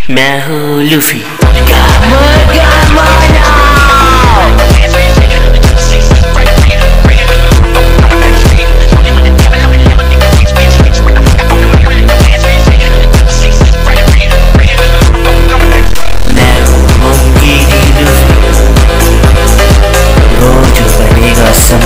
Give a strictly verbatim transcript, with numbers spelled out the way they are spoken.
मैं हूँ लूफी। मैं हूँ मोंगी लूफी, वो जो बनेगा